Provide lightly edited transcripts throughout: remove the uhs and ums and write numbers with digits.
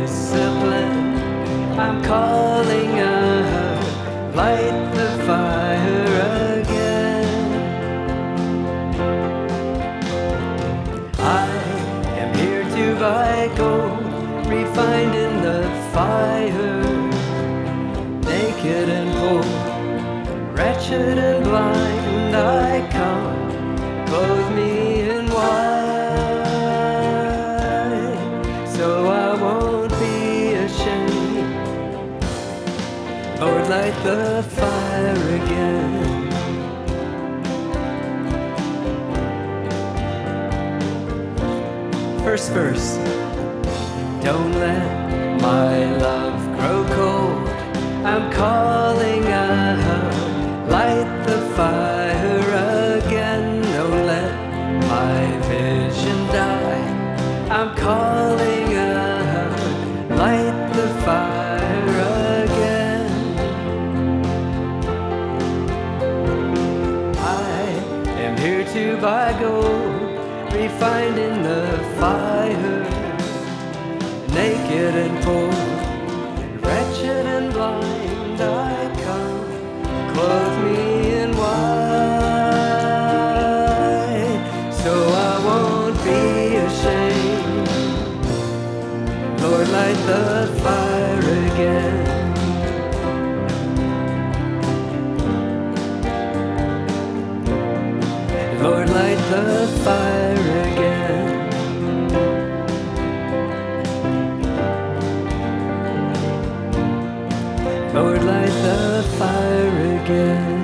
discipline. I'm calling out, light the fire again. I am here to buy gold, refined in the fire, naked and poor, wretched and blind. I come, clothe me in white, so I won't be ashamed. Lord, light the fire again. First verse. Don't let my love grow cold. I'm calling out, light the fire again. Don't let my vision die. I'm calling out, light the fire again. I am here to buy gold, refined in the fire, naked and poor, wretched and blind. I come, clothe me in white, so I won't be ashamed. Lord, light the fire again. Lord, light the fire again. Lord, light the fire again.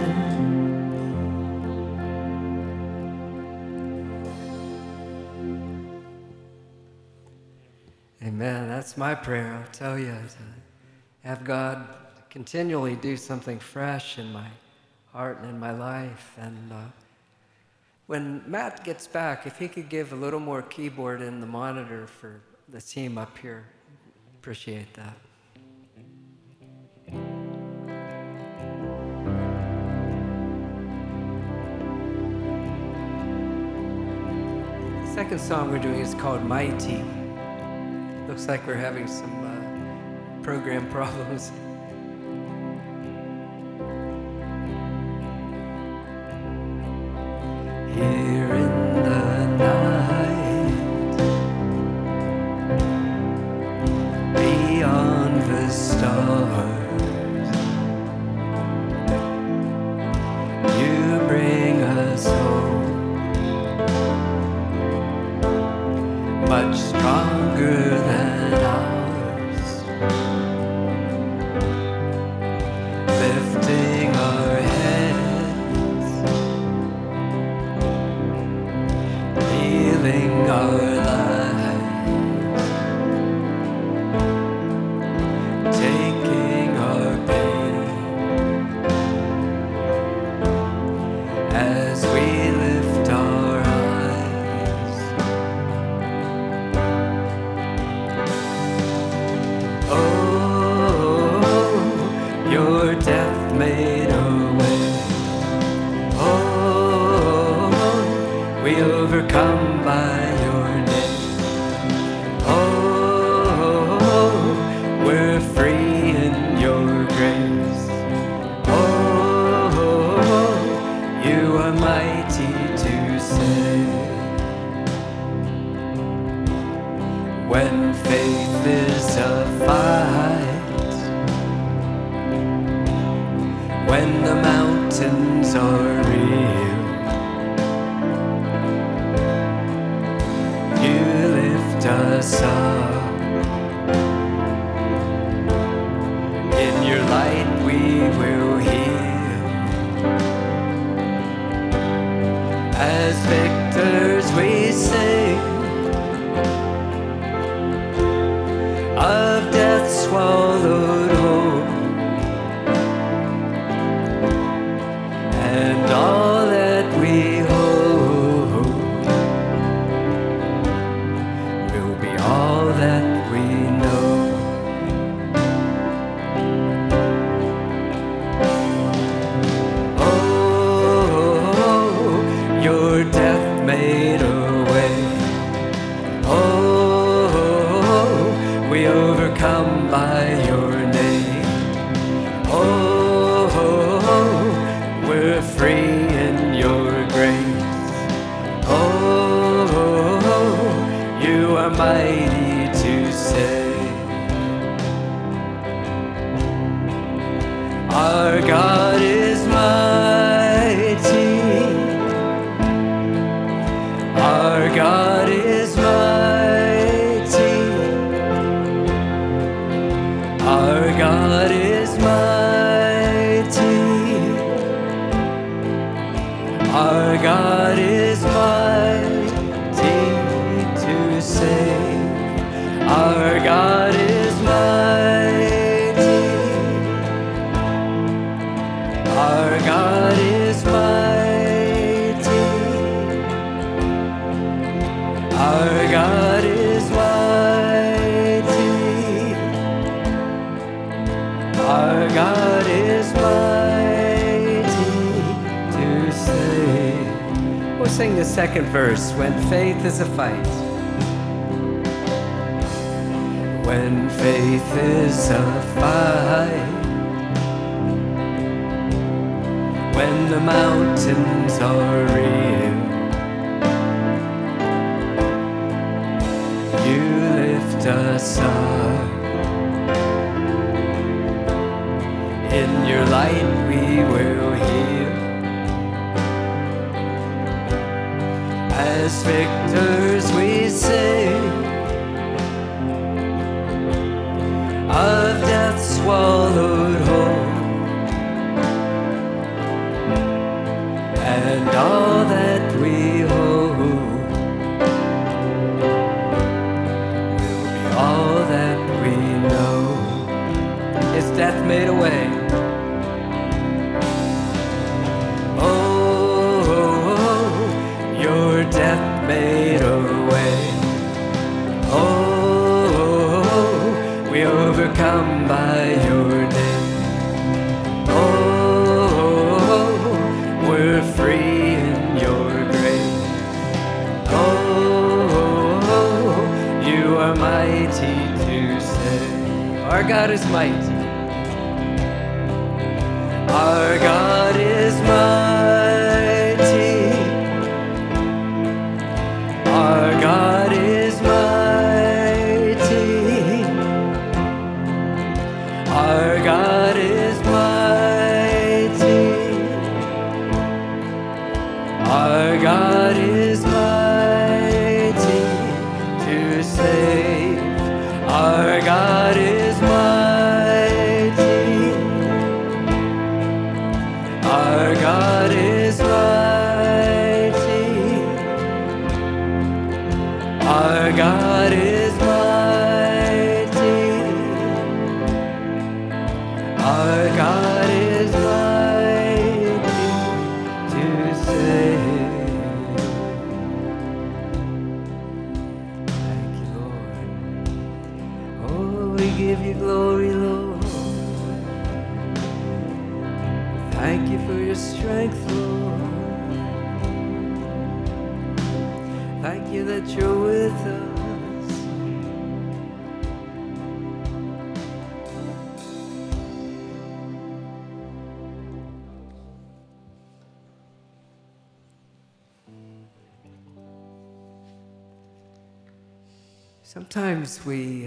Amen. That's my prayer. I'll tell you, to have God continually do something fresh in my heart and in my life. And when Matt gets back, if he could give a little more keyboard in the monitor for the team up here, appreciate that. The second song we're doing is called Mighty. Looks like we're having some program problems. Here in the night, beyond the stars, you bring us hope, much stronger than ours, lifting our heads, healing our lives, taking our pain as we lift our eyes. Oh, your death made a way. Oh, we overcome by your name. Oh, we're free in your grace. Oh, you are mighty to save. When faith is a fight, when the mountains are real, you lift us up. In your light we will heal. As victors we sing of death swallowed whole, and all that we hold will be all that we know. Oh, your death made a way. Oh, we overcome overcome by your name. Oh, we're free in your grace. Oh, you are mighty to save. Our God is mighty. Our God is mighty. Our God is mighty. Our God is mighty to save. Our God is mighty. Our God is mighty. Our God is mighty. Our God is mighty to save. We'll sing the second verse. When faith is a fight. When faith is a fight. When the mountains are real, you lift us up. In your light we will heal. As victors we sing of death swallowed whole. And all that we hold will be all that we know. Is death made away? Oh, your death made away. Oh, we overcome by your name. We're free in your grace. Oh, you are mighty to save. Our God is mighty. Our God is mighty. Our God is mighty. Our God is mighty. Our God is mighty to save. Our God is mighty. Our God is mighty. Our God is mighty. Our God is mighty to save. Thank you, Lord. Oh, we give you glory, Lord. Thank you for your strength, Lord. Thank you that you're with us. Sometimes we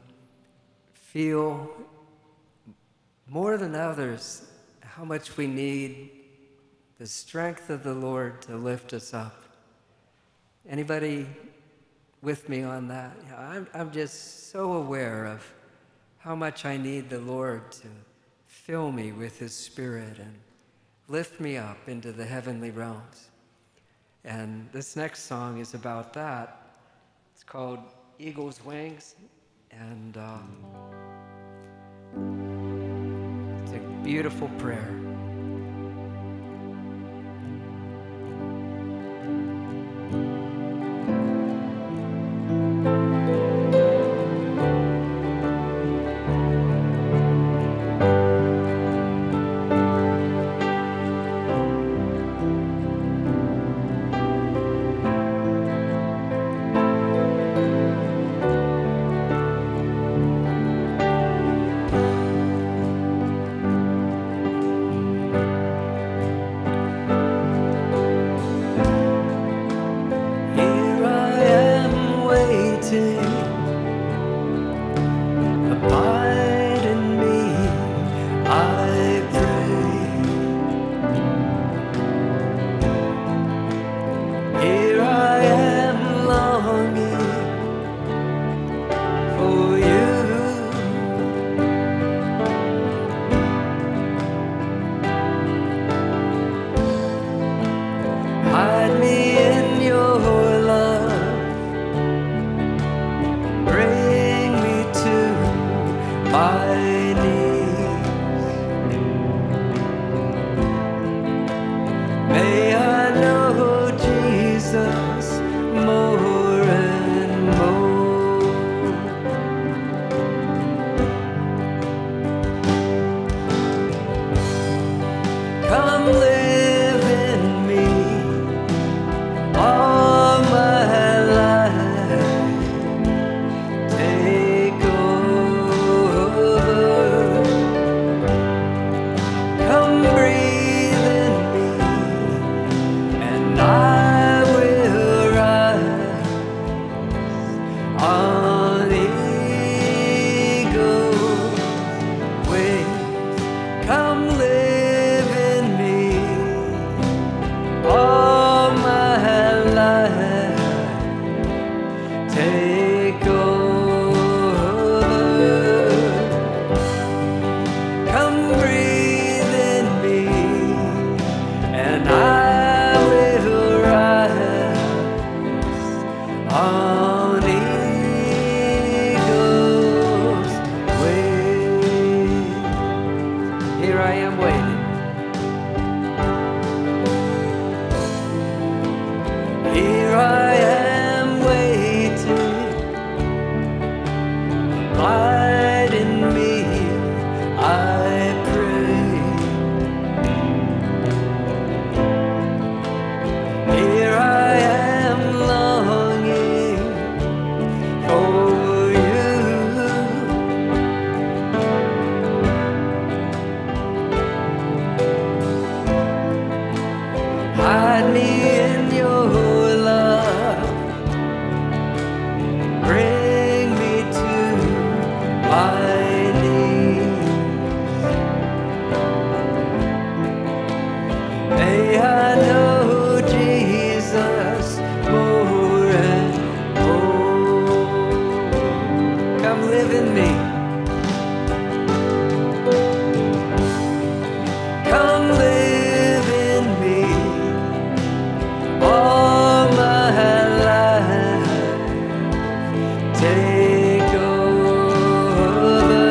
feel more than others how much we need the strength of the Lord to lift us up. Anybody with me on that? I'm just so aware of how much I need the Lord to fill me with His Spirit and lift me up into the heavenly realms. And this next song is about that. It's called Eagle's Wings, and it's a beautiful prayer. my knees. May I know Jesus more and more. Come live in me all my life. Take over. Come breathe in me, and I will rise on eagle's wings. Come live in me all my life. Take over. Come breathe in me, and I will rise on eagle's wings. Here I am waiting. Here I am waiting. Abide in me, I pray. Here I am longing for you. Hide me in your love. Bring me to my knees. May I know Jesus more and more. Come live in me. Come live in me all my life. Take over.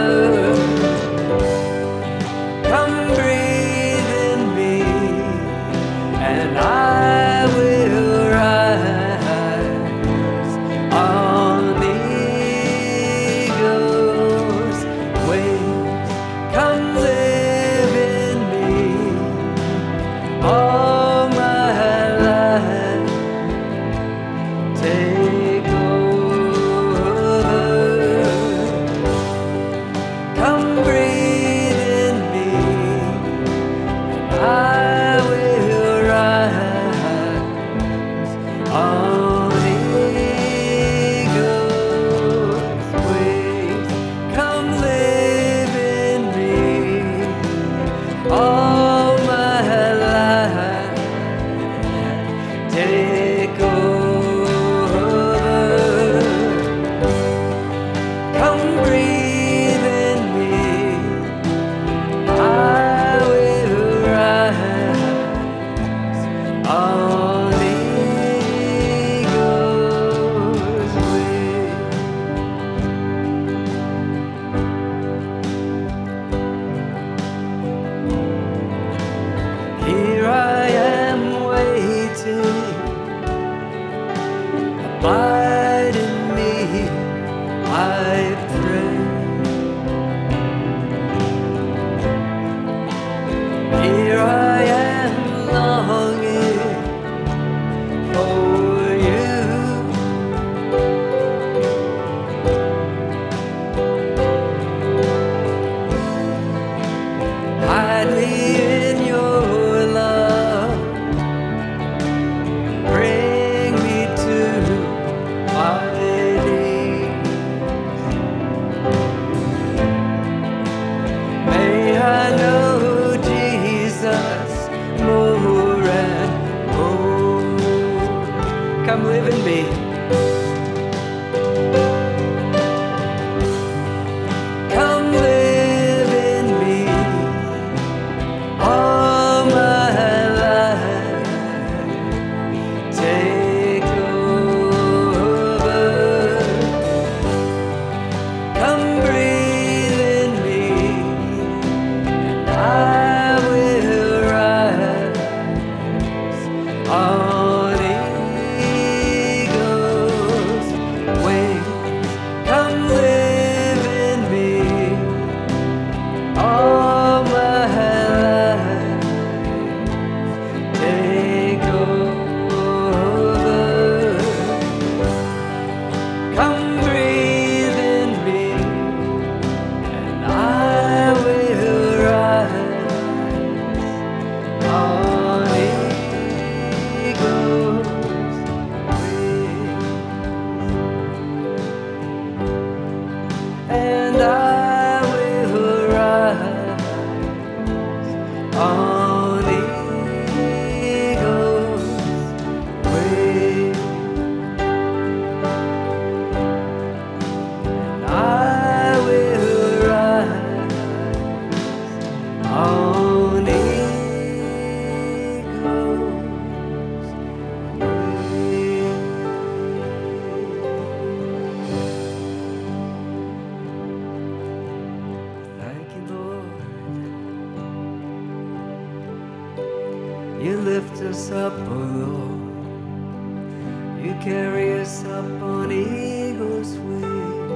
You lift us up, oh Lord. You carry us up on eagle's wings.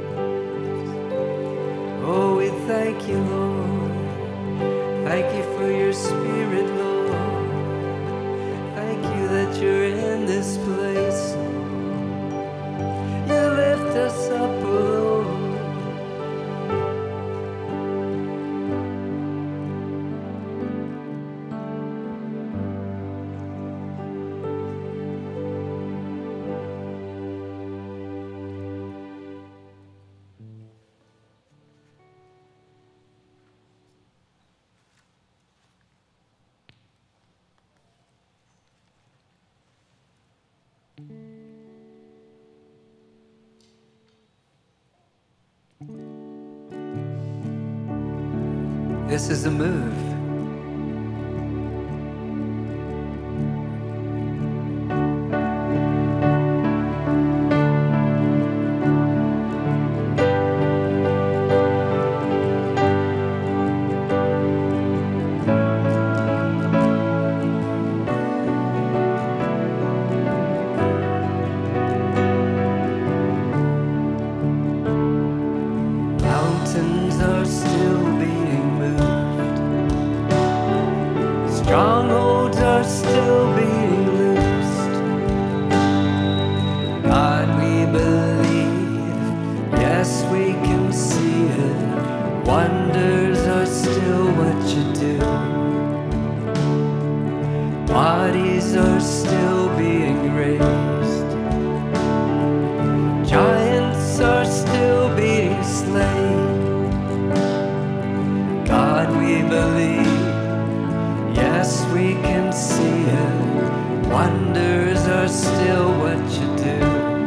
Oh, we thank you, Lord. Thank you for your Spirit, Lord. Thank you that you're in this place, Lord. You lift us up, oh Lord. This is a move. Mountains are still being moved. Strongholds are still being loosed. God, we believe. Yes, we can see it. Wonders are still what you do. Bodies are still being raised. Giants are still being slain. God, we believe. Yes, we can see it. Wonders are still what you do.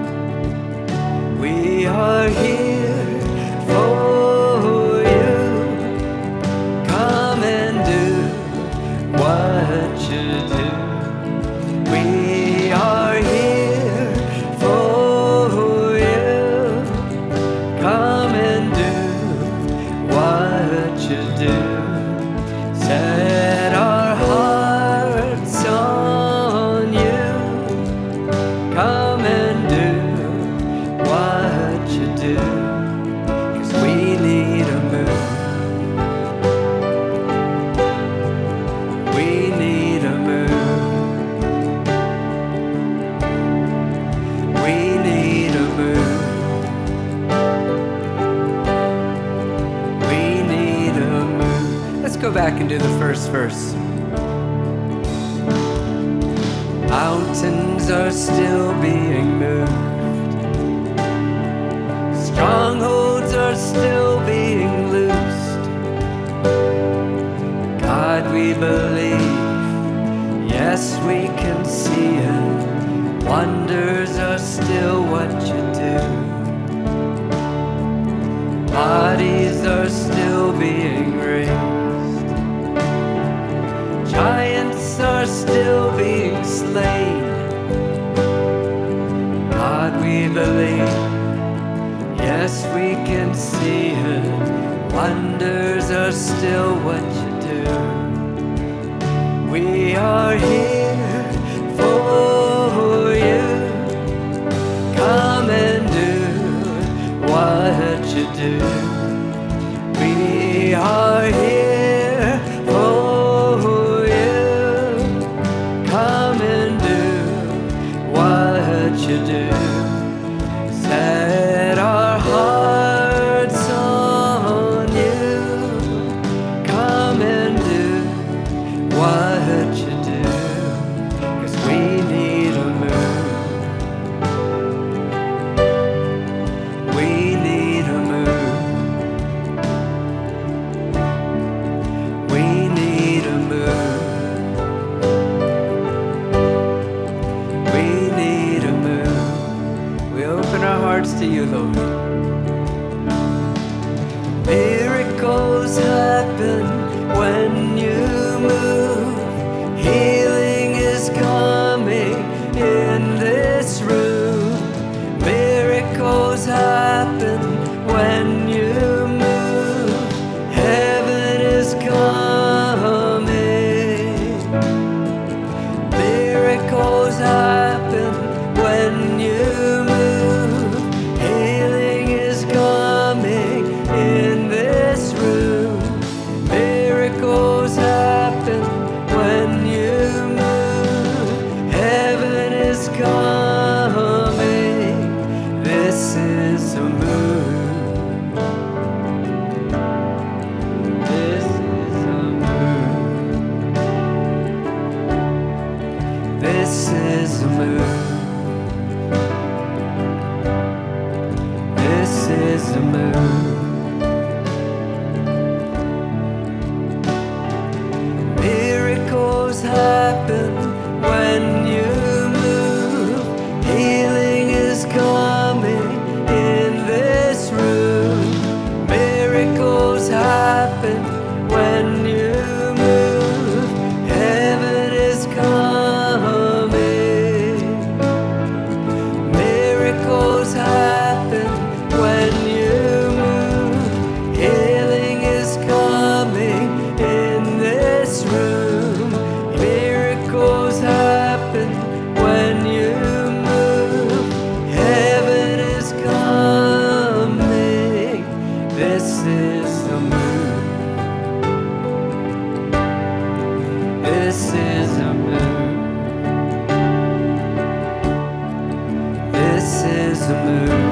We are here for you. Come and do what you do. We are here for you. Come and do what you do. Set our hearts on you. Come and do what you do. 'Cause we need a move. We need a move. We need a move. We need a move. Let's go back and do the first verse. Mountains are still being moved. Strongholds are still being loosed. God, we believe. Yes, we can see it. Wonders are still what you do. Bodies are still being raised. Giants are still being slain. God, we believe. Yes, we can see it. Wonders are still what you do. We are here for you. Come and do what you do. We are here for you. Come and do what you do. Set our hearts on you. Come and do what you do. 'Cause we need a move. We need a move. We need a move. We need a move. We open our hearts to you, Lord. Miracles happen when you move. Healing is coming in this room. Miracles happen when you move. Heaven is coming. happen when you move. Heaven is coming. Miracles happen when you move. Healing is coming in this room. Miracles happen when you move. Heaven is coming. This is the move. This is the move. This is the move.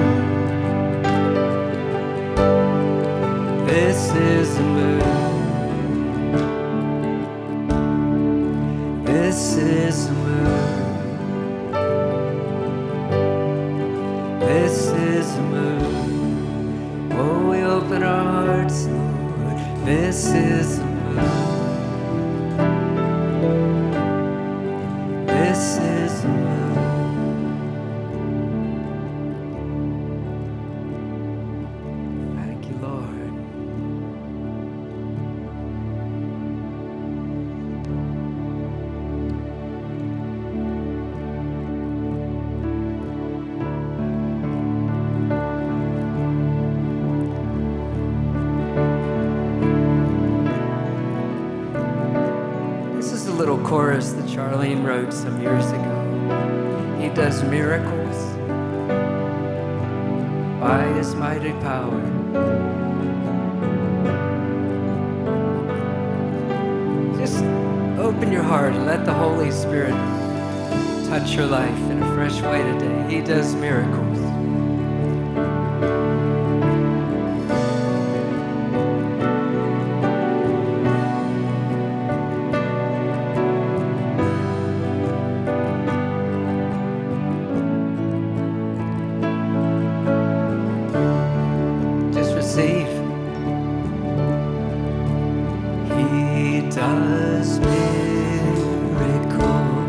This is the move. This is the move. This is the move. Oh, we open our hearts, Lord. This is the move. This is the move. Thank you, Lord. This is a little chorus that Charlene wrote some years ago. He does miracles by his mighty power. Just open your heart and let the Holy Spirit touch your life in a fresh way today. He does miracles. Receive. He does miracles.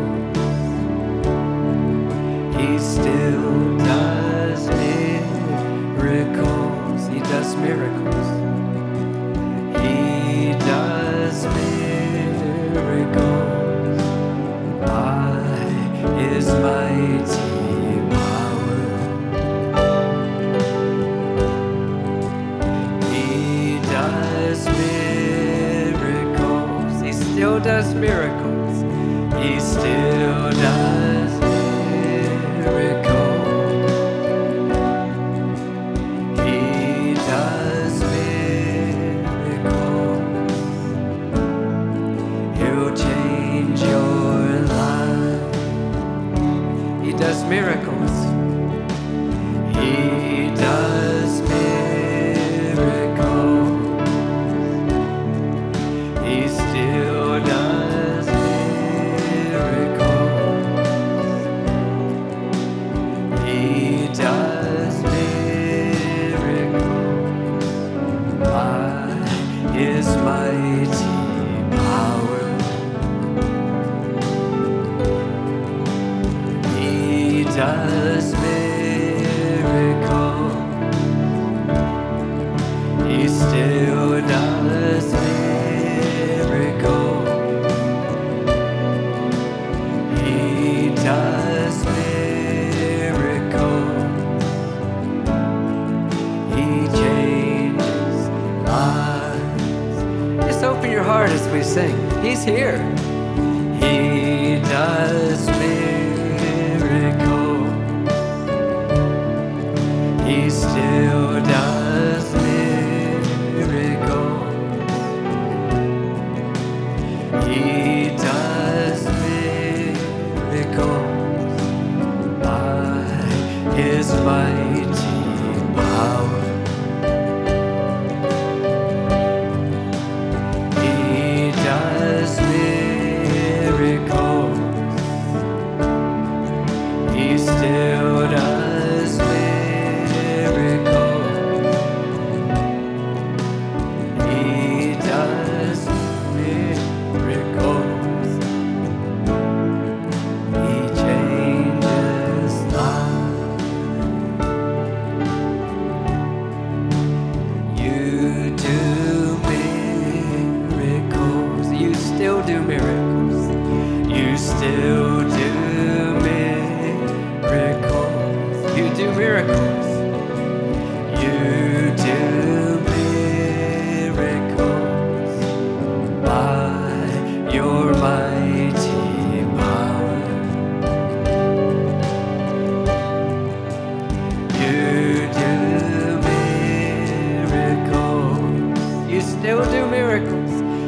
He still does miracles. He does miracles. He does miracles by his mighty power. Still does miracles. He still does miracles. He does miracles. He'll change your life. He does miracles. He does miracles. He still does miracles. He does miracles by his mighty power. He does miracles. He still does miracles. He does miracles. He changes lives. Just open your heart as we sing. He's here. He does miracles. He still does miracles. He does miracles by his mighty power. He does miracles. He still does miracles.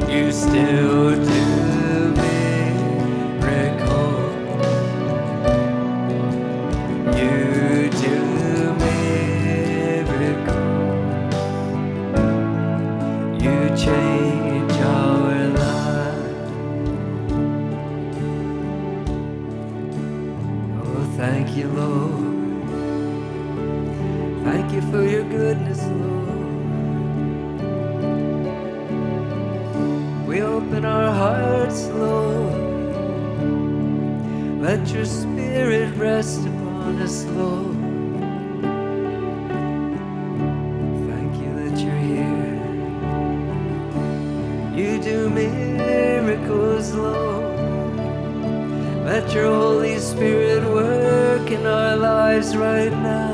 You still do miracles. You do miracles. You change our lives. Oh, thank you, Lord. Thank you for your goodness, Lord. We open our hearts, Lord. Let your spirit rest upon us, Lord. Thank you that you're here. You do miracles, Lord. Let your Holy Spirit work in our lives right now.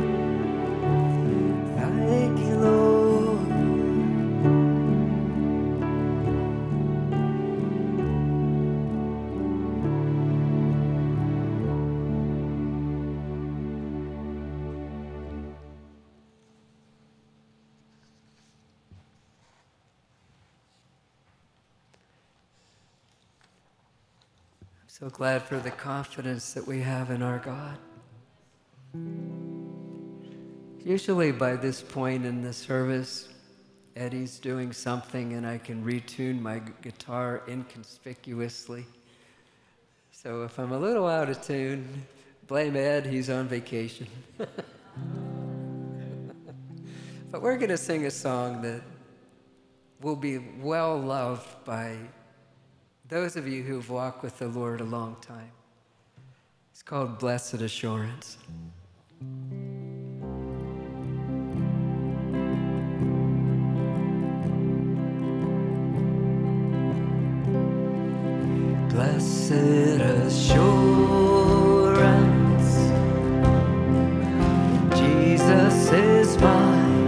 Thank you, Lord. I'm so glad for the confidence that we have in our God. Usually by this point in the service, Eddie's doing something and I can retune my guitar inconspicuously. So if I'm a little out of tune, blame Ed, he's on vacation. But we're going to sing a song that will be well loved by those of you who've walked with the Lord a long time. It's called Blessed Assurance. Blessed assurance, Jesus is mine.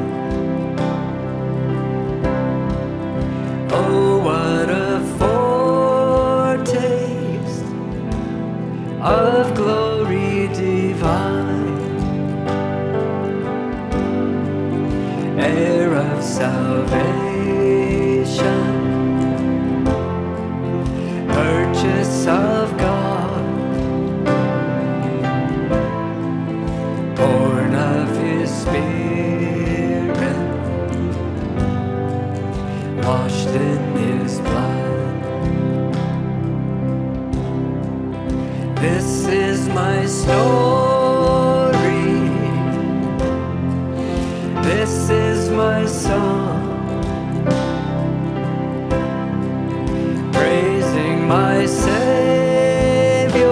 Oh, what a foretaste of glory divine, heir of salvation, purchase of God, born of His Spirit, washed in His blood. This is my story, this is my song, praising my Savior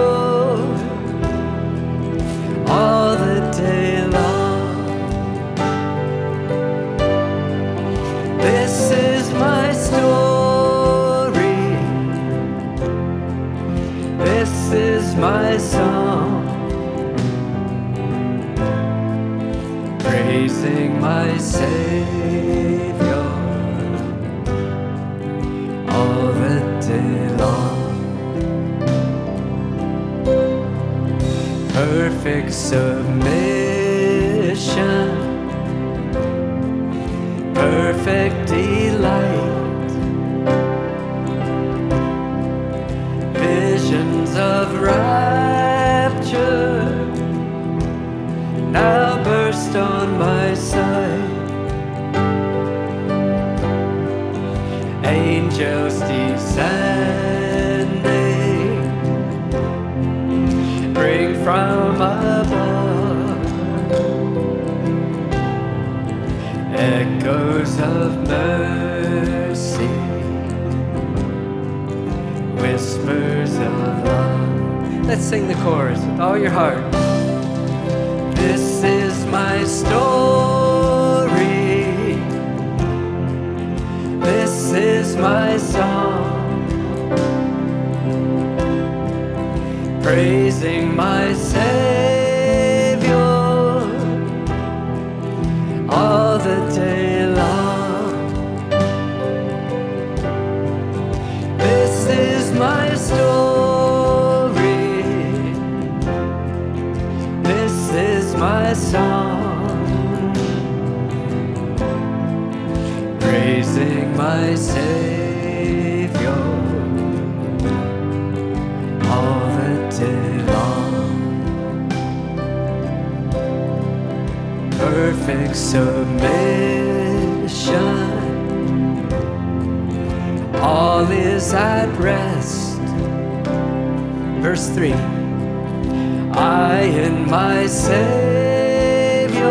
all the day long. This is my story, this is my song, praising my Savior all the day long. Perfect submission, perfect delight, visions of rapture now burst on my sight. Angels descending, bring from above echoes of mercy, whispers of love. Let's sing the chorus with all your heart. This is my story, this is my song, praising my Savior all the day long. This is my story, this is my song, praising my Savior perfect submission. All is at rest. Verse 3. I and my Savior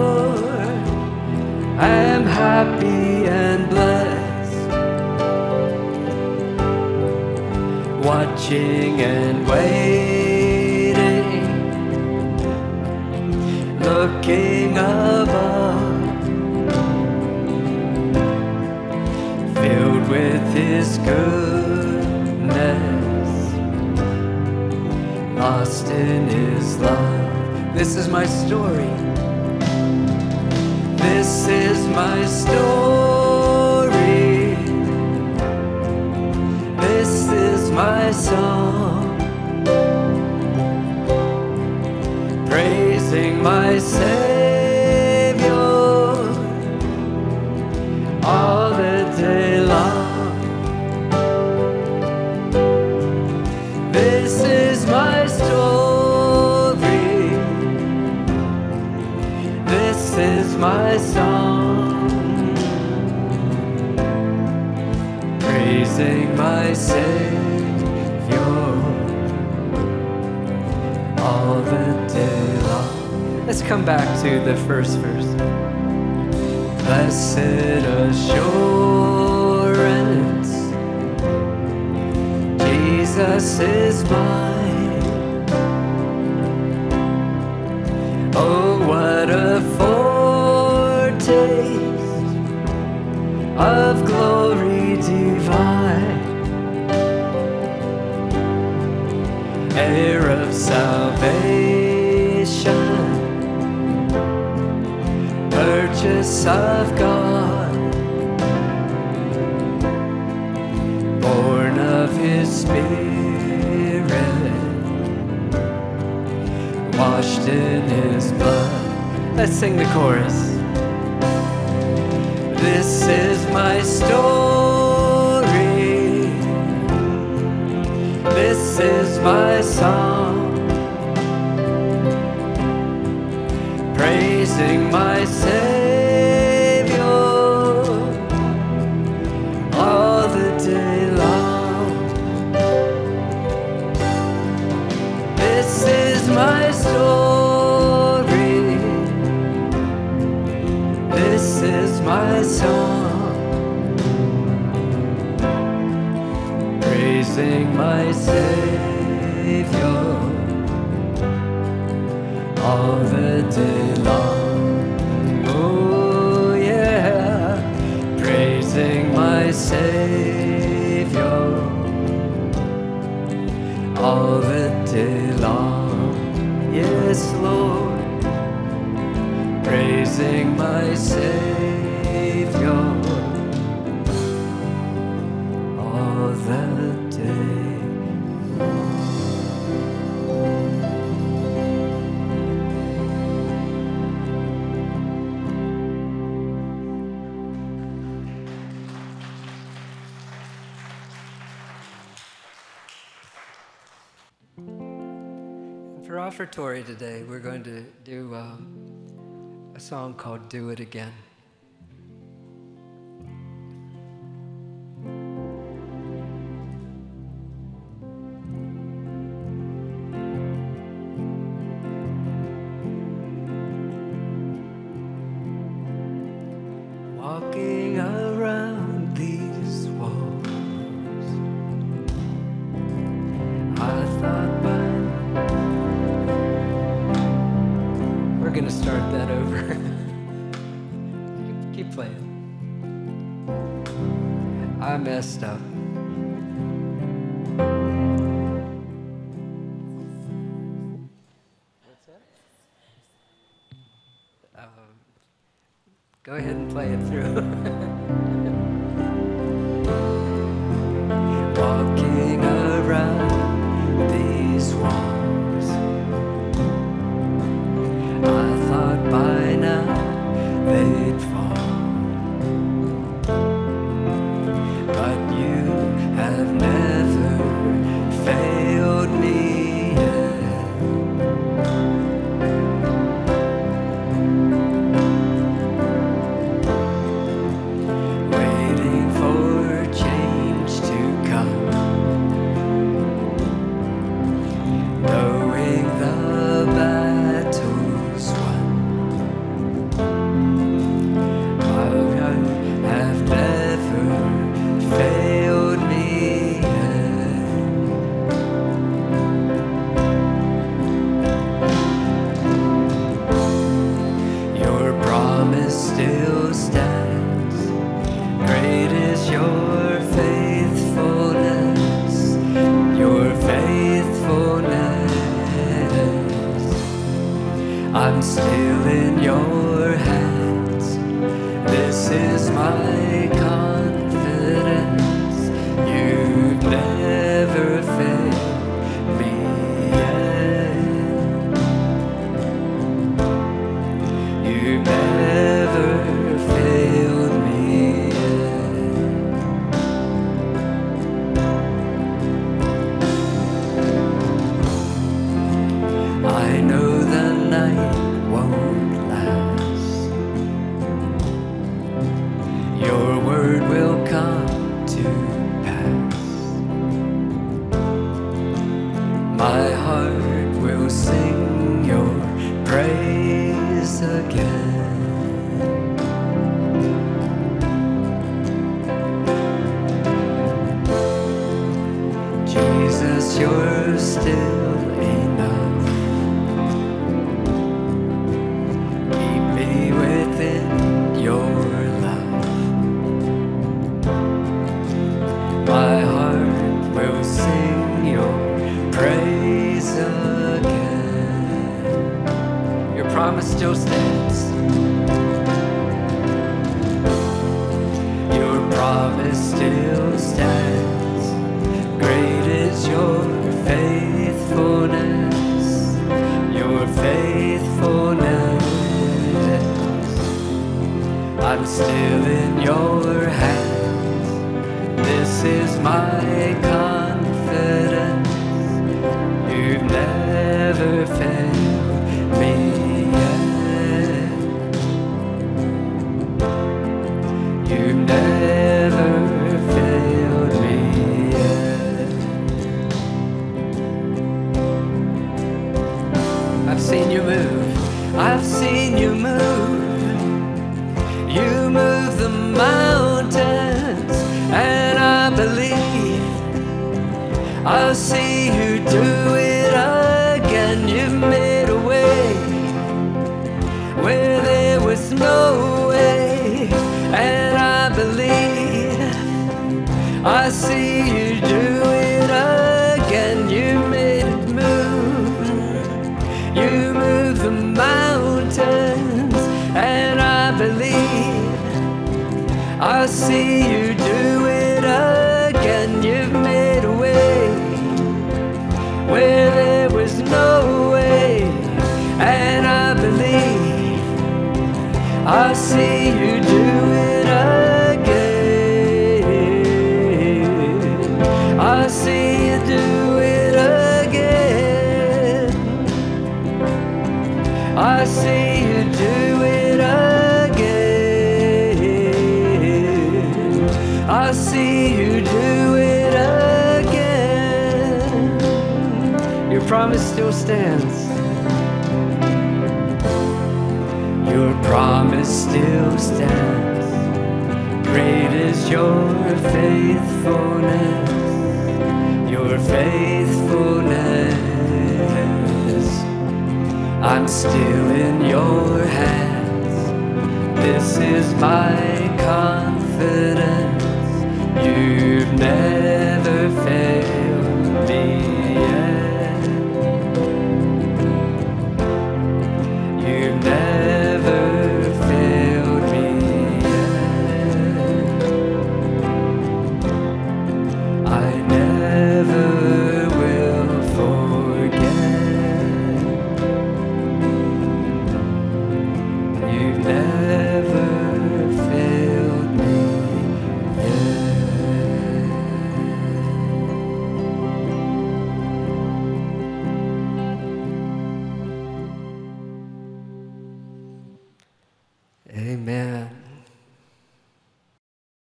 am happy and blessed, watching and waiting, looking above, filled with His goodness, lost in His love. This is my story. This is my story. This is my song, praising my Savior all the day long. This is my story. This is my song, praising my Savior all the day long. Let's come back to the first verse. Blessed assurance, Jesus is mine. Oh, what a foretaste of glory divine, heir of salvation, purchase of God, born of His Spirit, washed in His blood. Let's sing the chorus. This is my story. This is my song, praising my Savior all the day long. This is my story. This is my song, praising my Savior all the day long. Oh yeah, praising my Savior all the day long. Yes, Lord, praising my Savior all the day long. For offertory today, we're going to do a song called Do It Again. Walking around these walls, I thought by we're gonna start that over. Keep playing. I messed up. What's that? Go ahead and play it through. Walking around these walls, I thought by now they'd fall, but you have never failed me yet. your faithfulness, your faithfulness. I'm still in your hands. This is my confidence. You've never failed me yet. You've never failed me yet. I know the night won't last. Your word will come to pass. My heart will sing your praise again. Jesus, you're still enough. Keep me within your love. My heart will sing your praise again. Your promise still stands. Your promise still stands. Great is your faithfulness, your faithfulness. I'm still in your hands. This is my confidence. You've never failed me yet. You've never failed me yet. I've seen you move. I've seen you move. You move the mountains, and I believe I'll see you do it again. You've made a way where there was no way, and I believe I see you do it again. You made it move. You move the mountains, and I believe I'll see you do it again. You've made a way where there was no way, and I believe I'll see you do it again. I'll see you do it again. I'll see you do it again. I'll see you do it again. Your promise still stands. Your promise still stands. Great is your faithfulness, your faithfulness. I'm still in your hands. This is my confidence.